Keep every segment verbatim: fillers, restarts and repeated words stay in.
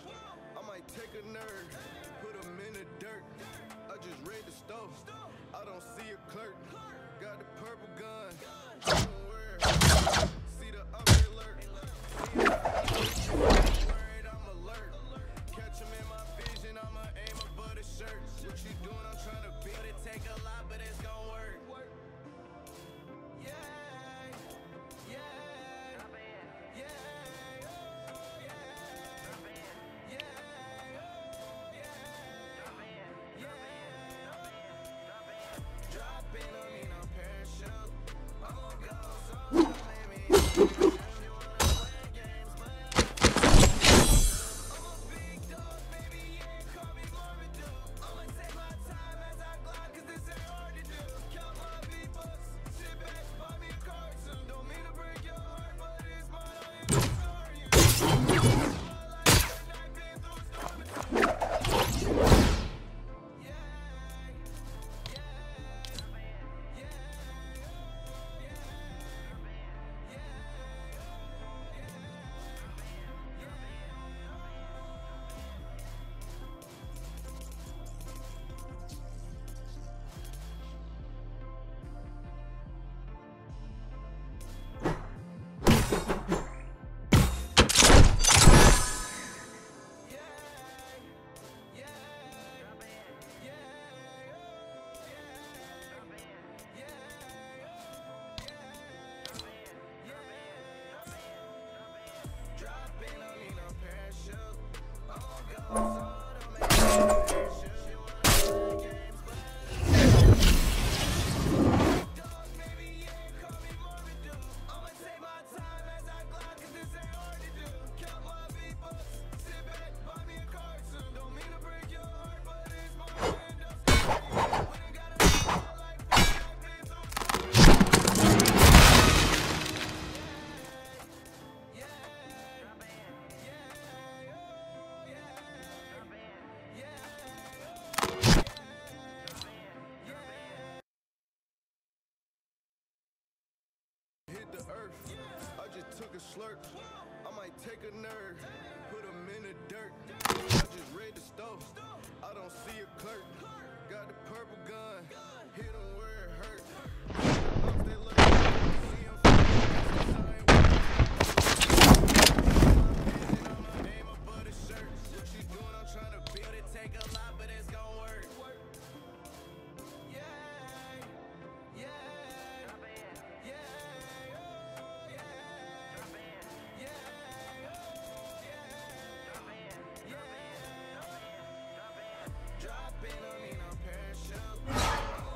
I might take a nerd, put him in the dirt. I just read the stove, I don't see a clerk. Got the purple gun, somewhere. See the up alert. See worried, I'm alert. Catch him in my vision, I'ma aim above the shirt. What you doing? I'm trying to beat it. Take a lot, but it's gon' work. Yeah, yeah, yeah, yeah, oh yeah, yeah, oh yeah, yeah. Drop in, I mean I'm parachute. I'm gon' go so maybe. The earth, I just took a slurp. I might take a nerd, put him in the dirt. I just read the stove, I don't see a clerk. Got the purple gun, hit him where it hurt. Up they look, see him from the I'ma aim above the shirt. What you doing? I'm trying to build it, take a lot, but it's gon' work. Yeah, yeah, yeah. Drop in, I mean I'm parachute.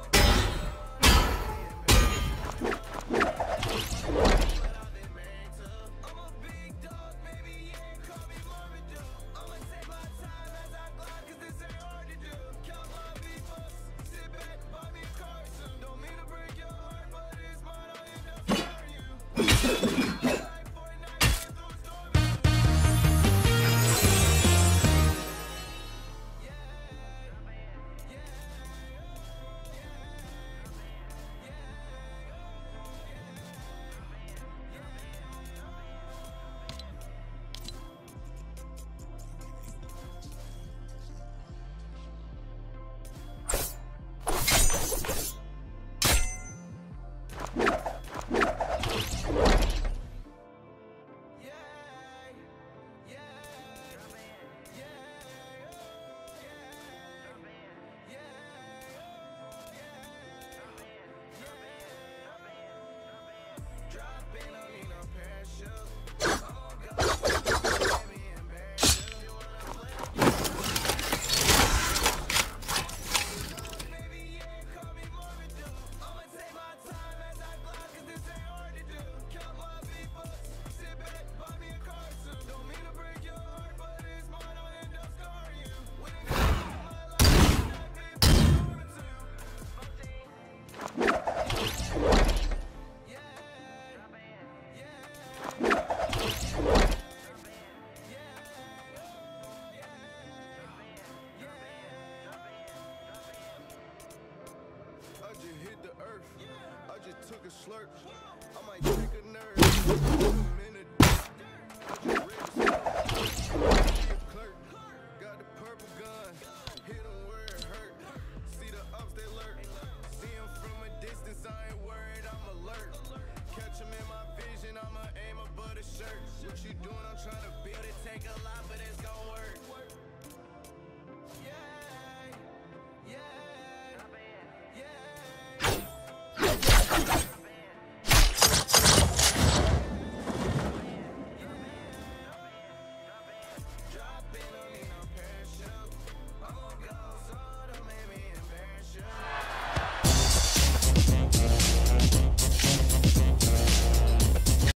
I'm a big dog, baby, you ain't call me Marvin Dew. I'ma take my time as I glide, cause this ain't hard to do. Count my people, sit back, buy me a car soon. Don't mean to break your heart, but it's mine, I'll end up scaring you. Like Fortnite, running through storms. took a slurp. I might take a nerd. I'm in a dirt. I just read the stuff. See a clerk. I'm trying to build it, take a lot, but it's gon' work.